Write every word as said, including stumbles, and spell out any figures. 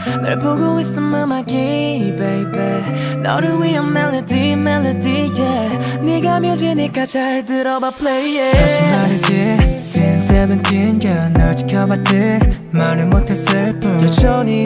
널 보고 있음 음악이 baby 너를 위한 멜로디 멜로디 yeah 네가 뮤지니까 잘 들어봐 play it 사실 말이지 Since seventeen yeah 널 지켜봤지 말은 못했을 뿐 여전히